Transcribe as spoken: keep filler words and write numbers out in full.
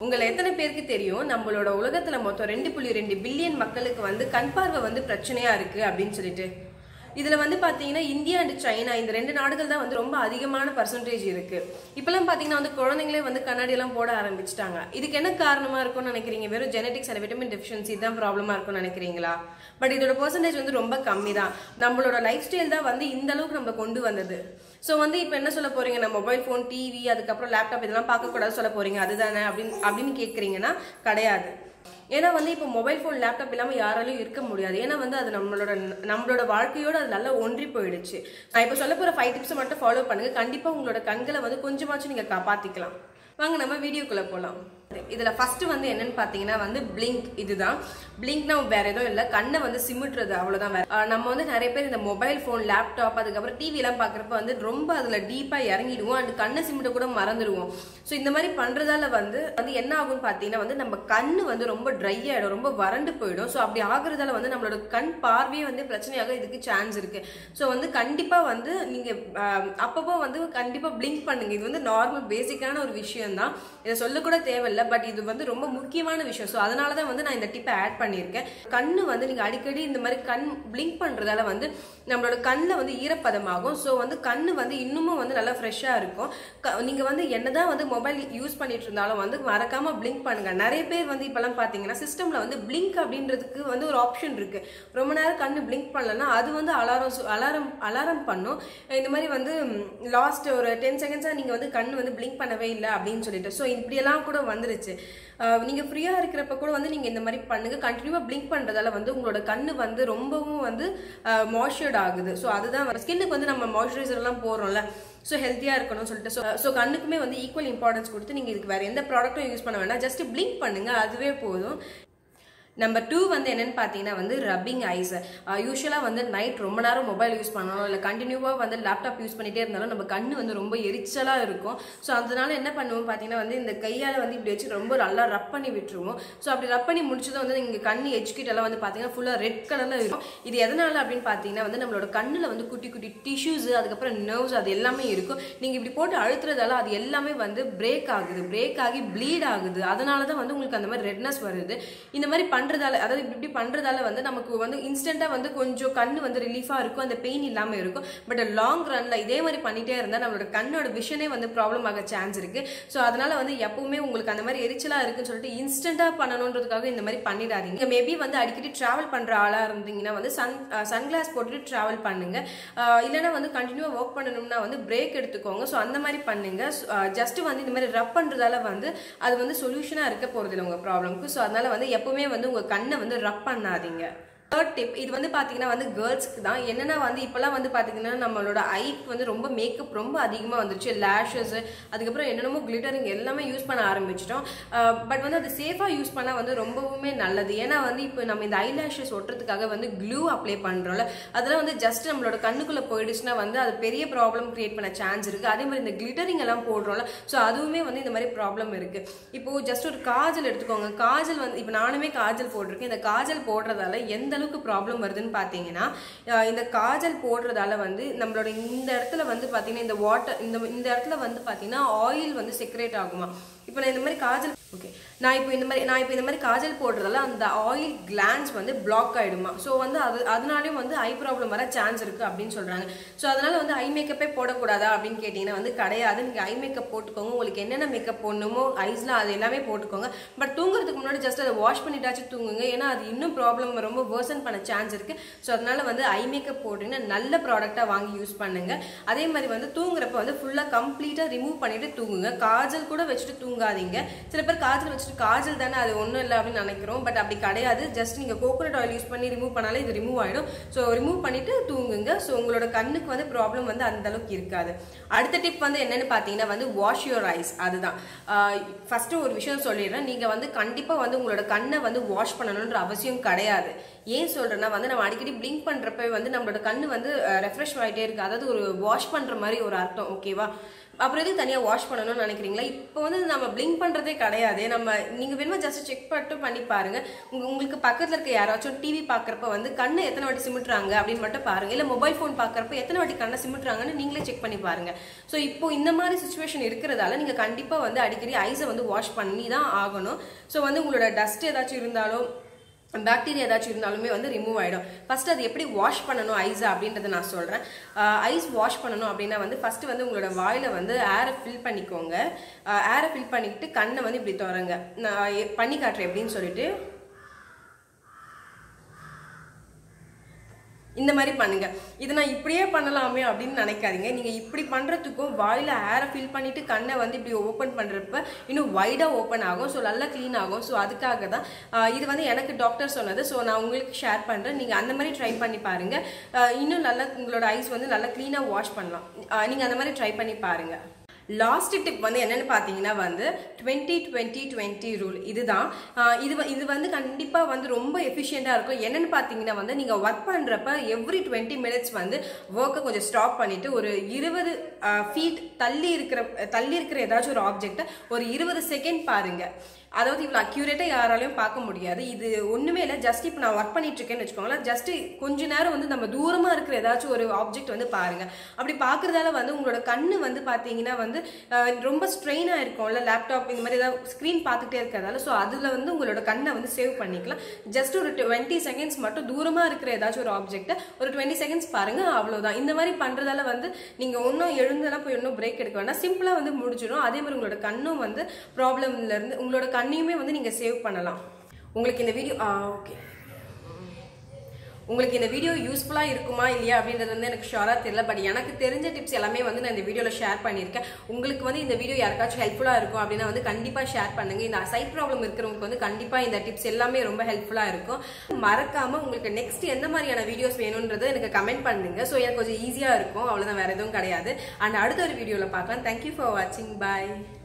உங்களை எத்தனை பேருக்கு தெரியும் நம்மளோட உலகத்துல மொத்தம் ரெண்டு புள்ளி ரெண்டு பில்லியன் மக்களுக்கு வந்து கண் பார்வை வந்து பிரச்சனையா இருக்கு அப்படின்னு சொல்லிட்டு. இதுல வந்து பாத்தீங்கன்னா இந்தியா அண்ட் சைனா இந்த ரெண்டு நாடுகள் தான் வந்து ரொம்ப அதிகமான பர்சன்டேஜ் இருக்கு. இப்பெல்லாம் பாத்தீங்கன்னா வந்து குழந்தைங்களே வந்து கண்ணாடி எல்லாம் போட ஆரம்பிச்சிட்டாங்க. இதுக்கு என்ன காரணமா இருக்கும்னு நினைக்கிறீங்க? வெறும் ஜெனடிக்ஸ் அண்ட் விட்டமின் டெஃபிஷியன்சி தான் ப்ராப்ளமா இருக்கும்னு நினைக்கிறீங்களா? பட் இதோட பெர்சன்டேஜ் வந்து ரொம்ப கம்மி தான். நம்மளோட லைஃப் ஸ்டைல் தான் வந்து இந்த அளவுக்கு நம்ம கொண்டு வந்தது. ஸோ வந்து இப்போ என்ன சொல்ல போறீங்க? நம்ம மொபைல் ஃபோன், டிவி, அதுக்கப்புறம் லேப்டாப் இதெல்லாம் பார்க்கக்கூடாது சொல்ல போறீங்க, அதுதானே அப்படின்னு அப்படின்னு கேட்குறீங்கன்னா கிடையாது. ஏன்னா வந்து இப்போ மொபைல் ஃபோன், லேப்டாப் இல்லாமல் யாராலையும் இருக்க முடியாது. ஏன்னா வந்து அது நம்மளோட நம்மளோட வாழ்க்கையோட அது நல்லா ஒன்றி போயிடுச்சு. நான் இப்போ சொல்ல போகிற ஃபைவ் டிப்ஸை மட்டும் ஃபாலோ பண்ணுங்க. கண்டிப்பாக உங்களோட கண்களை வந்து கொஞ்சமாச்சும் நீங்கள் காப்பாற்றிக்கலாம். வாங்க நம்ம வீடியோக்குள்ளே போகலாம். இதுல ஃபர்ஸ்ட் வந்து என்னன்னு பாத்தீங்கன்னா வந்து பிளிங்க். இதுதான் பிளிங்க்னா வேற எதுவும் இல்லை, கண்ணை வந்து சிமிட்டுறது, அவ்வளவுதான். வேற நம்ம வந்து நிறைய பேர் இந்த மொபைல் ஃபோன், லேப்டாப், அதுக்கப்புறம் டிவி எல்லாம் பாக்குறப்ப வந்து ரொம்ப அதுல டீப்பா இறங்கிடுவோம் அண்ட் கண்ணை சிமிட்ட கூட மறந்துடுவோம். ஸோ இந்த மாதிரி பண்றதால வந்து வந்து என்ன ஆகும்னு பாத்தீங்கன்னா வந்து நம்ம கண்ணு வந்து ரொம்ப ட்ரை ஆயிடும், ரொம்ப வறண்டு போயிடும். ஸோ அப்படி ஆகுறதால வந்து நம்மளோட கண் பார்வையே வந்து பிரச்சனையாக இதுக்கு சான்ஸ் இருக்கு. ஸோ வந்து கண்டிப்பா வந்து நீங்க அப்பப்போ வந்து கண்டிப்பா பிளிங்க் பண்ணுங்க. இது வந்து நார்மல் பேசிக்கான ஒரு விஷயம் தான், இதை சொல்ல கூட தேவையில்லை. பட் இது வந்து ரொம்ப முக்கியமான விஷயம். ஸோ அதனாலதான் வந்து நான் இந்த டிப்பை ஆட் பண்ணியிருக்கேன். கண்ணு வந்து நீங்க அடிக்கடி இந்த மாதிரி கண் பிளிங்க் பண்றதால வந்து நம்மளோட கண்ணில் வந்து ஈரப்பதமாகும். ஸோ வந்து கண்ணு வந்து இன்னமும் வந்து நல்லா ஃப்ரெஷ்ஷா இருக்கும். நீங்க வந்து என்னதான் வந்து மொபைல் யூஸ் பண்ணிட்டு இருந்தாலும் வந்து மறக்காம பிளிங்க் பண்ணுங்க. நிறைய பேர் வந்து இப்பெல்லாம் பாத்தீங்கன்னா சிஸ்டம்ல வந்து பிளிங்க் அப்படின்றதுக்கு வந்து ஒரு ஆப்ஷன் இருக்கு. ரொம்ப நேரம் கண்ணு பிளிங்க் பண்ணலன்னா அது வந்து அலாரம் அலாரம் அலாரம் பண்ணும். இந்த மாதிரி வந்து லாஸ்ட் ஒரு டென் செகண்ட்ஸா நீங்க வந்து கண்ணு வந்து பிளிங்க் பண்ணவே இல்லை அப்படின்னு சொல்லிட்டு. ஸோ இப்படியெல்லாம் கூட வந்துருச்சு. நீங்க ஃப்ரீயா இருக்கிறப்ப கூட வந்து நீங்க இந்த மாதிரி பண்ணுங்க. கண்டினியூவா பிளிங்க் பண்றதால வந்து உங்களோட கண்ணு வந்து ரொம்பவும் வந்து மாய்ஸ்சர்ட் ஆகுது. ஸோ அதுதான் ஸ்கின்னுக்கு வந்து நம்ம மாய்ஸ்சரைசர் எல்லாம் போடுறோம்ல, ஸோ ஹெல்த்தியா இருக்கணும்னு சொல்லிட்டு. ஸோ ஸோ கண்ணுக்குமே வந்து ஈக்குவல் இம்பார்ட்டன்ஸ் கொடுத்து நீங்க இதுக்கு வேற எந்த ப்ராடக்ட்டும் யூஸ் பண்ண வேண்டாம், ஜஸ்ட் பிளிங்க் பண்ணுங்க, அதுவே போதும். நம்பர் டூ வந்து என்னன்னு பார்த்தீங்கன்னா வந்து ரப்பிங் ஐஸ். யூஸ்வலாக வந்து நைட் ரொம்ப நேரம் மொபைல் யூஸ் பண்ணணும், இல்லை கண்டினியூவாக வந்து லேப்டாப் யூஸ் பண்ணிட்டே இருந்தாலும் நம்ம கண்ணு வந்து ரொம்ப எரிச்சலாக இருக்கும். ஸோ அதனால என்ன பண்ணுவோம் பார்த்தீங்கன்னா வந்து இந்த கையால் வந்து இப்படி வச்சு ரொம்ப நல்லா ரப் பண்ணி விட்டுருவோம். ஸோ அப்படி ரப் பண்ணி முடிச்சதும் வந்து இங்கே கண்ணு எஜ்கிட்டெல்லாம் வந்து பார்த்தீங்கன்னா ஃபுல்லாக ரெட் கலரில் இருக்கும். இது எதனால அப்படின்னு பார்த்தீங்கன்னா வந்து நம்மளோட கண்ணில் வந்து குட்டி குட்டி டிஷ்யூஸ், அதுக்கப்புறம் நர்வ்ஸ், அது எல்லாமே இருக்கும். நீங்கள் இப்படி போட்டு அழுத்துறதால அது எல்லாமே வந்து பிரேக் ஆகுது, பிரேக் ஆகி ப்ளீட் ஆகுது. அதனால தான் வந்து உங்களுக்கு அந்த மாதிரி ரெட்னஸ் வருது. இந்த மாதிரி பண்றதால, அதாவது இப்படி பண்றதால வந்து நமக்கு வந்து இன்ஸ்டன்டா வந்து கொஞ்சம் கண்ணு வந்து ரிலீஃபா இருக்கும், அந்த பெயின் இல்லாம இருக்கும். பட் லாங் ரன்ல இதே மாதிரி பண்ணிட்டே இருந்தா நம்மளோட கண்ணோட விஷனே வந்து ப்ராப்ளம் ஆக சான்ஸ் இருக்கு. ஸோ அதனால வந்து எப்பவுமே உங்களுக்கு அந்த மாதிரி எரிச்சலா இருக்குன்னு சொல்லிட்டு இன்ஸ்டன்டா பண்ணணுன்றதுக்காக இந்த மாதிரி பண்ணிடாதீங்க. மேபி வந்து அடிக்கடி டிராவல் பண்ற ஆளா இருந்தீங்கன்னா வந்து சன் சன்கிளாஸ் போட்டுட்டு டிராவல் பண்ணுங்க. இல்லைன்னா வந்து கண்டினியூவா ஒர்க் பண்ணணும்னா வந்து பிரேக் எடுத்துக்கோங்க. ஸோ அந்த மாதிரி பண்ணுங்க. ஜஸ்ட் வந்து இந்த மாதிரி ரப் பண்றதால வந்து அது வந்து சொல்யூஷனா இருக்க போறது இல்லை உங்க ப்ராப்ளம்க்கு. ஸோ அதனால வந்து எப்பவுமே வந்து உங்க கண்ணை வந்து ரப் பண்ணாதீங்க. தேர்ட் டிப், இது வந்து பாத்தீங்கன்னா வந்து கேர்ள்ஸ்க்கு தான். என்னன்னா வந்து இப்பெல்லாம் வந்து பாத்தீங்கன்னா நம்மளோட ஐக்கு வந்து ரொம்ப மேக்கப் ரொம்ப அதிகமா வந்துருச்சு. லேஷஸ், அதுக்கப்புறம் என்னென்னமோ கிளிட்டரிங் எல்லாமே யூஸ் பண்ண ஆரம்பிச்சிட்டோம். பட் வந்து அது சேஃபா யூஸ் பண்ணா வந்து ரொம்பவுமே நல்லது. ஏன்னா வந்து இப்போ நம்ம இந்த ஐ லேஷஸ் ஒட்டுறதுக்காக வந்து க்ளூ அப்ளை பண்றோம்ல, அதெல்லாம் வந்து ஜஸ்ட் நம்மளோட கண்ணுக்குள்ள போயிடுச்சுன்னா வந்து அது பெரிய ப்ராப்ளம் கிரியேட் பண்ண சான்ஸ் இருக்கு. அதே மாதிரி இந்த கிளிட்டரிங் எல்லாம் போடுறோம்ல, ஸோ அதுவுமே வந்து இந்த மாதிரி ப்ராப்ளம் இருக்கு. இப்போ ஜஸ்ட் ஒரு காஜல் எடுத்துக்கோங்க. காஜல் வந்து இப்போ நானுமே காஜல் போட்டிருக்கேன். இந்த காஜல் போடுறதால எந்த ப்ராப்ளம் வருதுன்னு பாத்தீங்கன்னா, இந்த காஜல் போடுறதால வந்து நம்மளோட இந்த இடத்துல வந்து பாத்தீங்கன்னா இந்த வாட்டர் இந்த இந்த இடத்துல வந்து பாத்தீங்கன்னா ஆயில் வந்து செக்ரேட் ஆகுமா. இப்போ நான் இந்த மாதிரி காஜல் ஓகே நான் இப்போ இந்த மாதிரி நான் இப்போ இந்த மாதிரி காஜல் போடுறதால அந்த ஆயில் கிளான்ஸ் வந்து பிளாக் ஆயிடுமா. ஸோ வந்து அது அதனாலையும் வந்து ஐ ப்ராப்ளம் வர சான்ஸ் இருக்கு அப்படின்னு சொல்றாங்க. ஸோ அதனால வந்து ஐ மேக்கப்பே போடக்கூடாதா அப்படின்னு கேட்டீங்கன்னா வந்து கிடையாது. நீங்க ஐ மேக்கப் போட்டுக்கோங்க, உங்களுக்கு என்னென்ன மேக்கப் போடணுமோ ஐஸ்ல அது எல்லாமே போட்டுக்கோங்க. பட் தூங்குறதுக்கு முன்னாடி ஜஸ்ட் அதை வாஷ் பண்ணிட்டாச்சும் தூங்குங்க. ஏன்னா அது இன்னும் ப்ராப்ளம் ரொம்ப வேர்சன் பண்ண சான்ஸ் இருக்கு. ஸோ அதனால வந்து ஐ மேக்கப் போட்டீங்கன்னா நல்ல ப்ராடக்டா வாங்கி யூஸ் பண்ணுங்க. அதே மாதிரி வந்து தூங்குறப்ப வந்து ஃபுல்லா கம்ப்ளீட்டா ரிமூவ் பண்ணிட்டு தூங்குங்க. காஜல் கூட வச்சுட்டு தூங்காதீங்க. சில பேர் காஜல் வச்சுட்டு காஜல் தானே அது ஒன்றும் இல்லை அப்படின்னு நினைக்கிறோம். பட் அப்படி கிடையாது. ஜஸ்ட் நீங்கள் கோகோனட் ஆயில் யூஸ் பண்ணி ரிமூவ் பண்ணாலே இது ரிமூவ் ஆகிடும். ஸோ ரிமூவ் பண்ணிட்டு தூங்குங்க. ஸோ உங்களோட கண்ணுக்கு வந்து ப்ராப்ளம் வந்து அந்த அளவுக்கு இருக்காது. அடுத்த டிப் வந்து என்னன்னு பார்த்தீங்கன்னா வந்து வாஷ் யுவர் ஐஸ். அதுதான் ஃபர்ஸ்ட் ஒரு விஷயம் சொல்லிடுறேன். நீங்கள் வந்து கண்டிப்பாக வந்து உங்களோட கண்ணை வந்து வாஷ் பண்ணணுன்ற அவசியம் கிடையாது. ஏன் சொல்றேன்னா வந்து நம்ம அடிக்கடி பிளிங்க் பண்றப்ப வந்து நம்மளோட கண்ணு வந்து ரெஃப்ரெஷ் ஆகிட்டே இருக்கு. அதாவது ஒரு வாஷ் பண்ற மாதிரி ஒரு அர்த்தம். ஓகேவா? அப்புறம் எதுக்கு தனியாக வாஷ் பண்ணணும்னு நினைக்கிறீங்களா? இப்போ வந்து நம்ம பிளிங்க் பண்ணுறதே கிடையாது. நம்ம நீங்கள் வேணுமா ஜஸ்ட் செக் பண்ணிட்டு பண்ணி பாருங்க. உங்க உங்களுக்கு பக்கத்தில் இருக்க யாராச்சும் டிவி பார்க்குறப்ப வந்து கண்ணை எத்தனை வாட்டி சிமிட்டுறாங்க அப்படின்னு மட்டும் பாருங்க. இல்லை மொபைல் ஃபோன் பார்க்குறப்ப எத்தனை வாட்டி கண்ணை சிமிட்டுறாங்கன்னு நீங்களே செக் பண்ணி பாருங்க. ஸோ இப்போ இந்த மாதிரி சுச்சுவேஷன் இருக்கிறதால நீங்கள் கண்டிப்பாக வந்து அடிக்கடி ஐஸை வந்து வாஷ் பண்ணி தான் ஆகணும். ஸோ வந்து உங்களோட டஸ்ட் ஏதாச்சும் இருந்தாலும் பாக்டீரியா ஏதாச்சும் இருந்தாலுமே வந்து ரிமூவ் ஆகிடும். ஃபர்ஸ்ட் அது எப்படி வாஷ் பண்ணணும் ஐஸை அப்படின்றத நான் சொல்கிறேன். ஐஸ் வாஷ் பண்ணணும் அப்படின்னா வந்து ஃபர்ஸ்ட் வந்து உங்களோட வாயில் வந்து ஏரை ஃபில் பண்ணிக்கோங்க. ஏரை ஃபில் பண்ணிக்கிட்டு கண்ணை வந்து இப்படி திறங்க. நான் பண்ணி காட்டுறேன் எப்படின்னு சொல்லிட்டு இந்த மாதிரி பண்ணுங்க. இதை நான் இப்படியே பண்ணலாமே அப்படின்னு நினைக்காதீங்க. நீங்கள் இப்படி பண்ணுறதுக்கும் வாயில் ஏரை ஃபில் பண்ணிவிட்டு கண்ணை வந்து இப்படி ஓப்பன் பண்ணுறப்ப இன்னும் வைடாக ஓப்பன் ஆகும். ஸோ நல்லா க்ளீன் ஆகும். ஸோ அதுக்காக தான் இது வந்து எனக்கு டாக்டர் சொன்னது. ஸோ நான் உங்களுக்கு ஷேர் பண்ணுறேன். நீங்கள் அந்த மாதிரி ட்ரை பண்ணி பாருங்கள். இன்னும் நல்லா உங்களோட ஐஸ் வந்து நல்லா க்ளீனாக வாஷ் பண்ணலாம். நீங்கள் அந்த மாதிரி ட்ரை பண்ணி பாருங்கள். லாஸ்ட் டிப் வந்து என்னன்னு பார்த்தீங்கன்னா வந்து டுவெண்ட்டி டுவெண்ட்டி டுவெண்ட்டி ரூல். இதுதான் இது இது வந்து கண்டிப்பாக வந்து ரொம்ப எஃபிஷியண்டாக இருக்கும். என்னன்னு பார்த்தீங்கன்னா வந்து நீங்கள் ஒர்க் பண்ணுறப்ப எவ்ரி டுவெண்ட்டி மினிட்ஸ் வந்து ஒர்க்கை கொஞ்சம் ஸ்டாப் பண்ணிட்டு ஒரு இருபது ஃபீட் தள்ளி இருக்கிற தள்ளி இருக்கிற ஏதாச்சும் ஒரு ஆப்ஜெக்டை ஒரு இருபது செகண்ட் பாருங்க. அதாவது இவ்வளோ அக்யூரேட்டாக யாராலையும் பார்க்க முடியாது. இது ஒன்றுமே இல்லை. ஜஸ்ட் இப்போ நான் ஒர்க் பண்ணிட்டு இருக்கேன்னு வச்சுக்கோங்களேன். ஜஸ்ட் கொஞ்ச நேரம் வந்து நம்ம தூரமாக இருக்கிற ஏதாச்சும் ஒரு ஆப்ஜெக்ட் வந்து பாருங்க. அப்படி பார்க்குறதால வந்து உங்களோட கண்ணு வந்து பார்த்தீங்கன்னா வந்து ரொம்ப ஸ்ட்ரெயினாக இருக்கும்ல, லேப்டாப் இந்த மாதிரி ஏதாவது ஸ்க்ரீன் பார்த்துட்டே இருக்கிறதால. ஸோ அதில் வந்து உங்களோட கண்ணை வந்து சேவ் பண்ணிக்கலாம். ஜஸ்ட் ஒரு டுவெண்ட்டி செகண்ட்ஸ் மட்டும் தூரமாக இருக்கிற ஏதாச்சும் ஒரு ஆப்ஜெக்டை ஒரு டுவெண்ட்டி செகண்ட்ஸ் பாருங்க. அவ்வளோதான். இந்த மாதிரி பண்ணுறதால வந்து நீங்கள் ஒன்றும் எழுந்தெல்லாம் போய் இன்னும் பிரேக் எடுக்க வேண்டாம். சிம்பிளாக வந்து முடிச்சிடும். அதே மாதிரி உங்களோட கண்ணும் வந்து ப்ராப்ளம்ல இருந்து உங்களோட கண்ணையுமே வந்து நீங்கள் சேவ் பண்ணலாம். உங்களுக்கு இந்த வீடியோ ஓகே உங்களுக்கு இந்த வீடியோ யூஸ்ஃபுல்லாக இருக்குமா இல்லையா அப்படின்றது வந்து எனக்கு ஷுவராக தெரியல. பட் எனக்கு தெரிஞ்ச டிப்ஸ் எல்லாமே வந்து நான் இந்த வீடியோவில் ஷேர் பண்ணியிருக்கேன். உங்களுக்கு வந்து இந்த வீடியோ யாருக்காச்சும் ஹெல்ப்ஃபுல்லாக இருக்கும் அப்படின்னா வந்து கண்டிப்பாக ஷேர் பண்ணுங்கள். இந்த சைட் ப்ராப்ளம் இருக்கிறவங்களுக்கு வந்து கண்டிப்பாக இந்த டிப்ஸ் எல்லாமே ரொம்ப ஹெல்ப்ஃபுல்லாக இருக்கும். மறக்காமல் உங்களுக்கு நெக்ஸ்ட் எந்த மாதிரியான வீடியோஸ் வேணுன்றதை எனக்கு கமெண்ட் பண்ணுங்க. ஸோ எனக்கு கொஞ்சம் ஈஸியாக இருக்கும். அவ்வளோதான், வேறு எதுவும் கிடையாது. அண்ட் அடுத்த ஒரு வீடியோவில் பார்க்கலாம். தேங்க்யூ ஃபார் வாட்சிங். பாய்.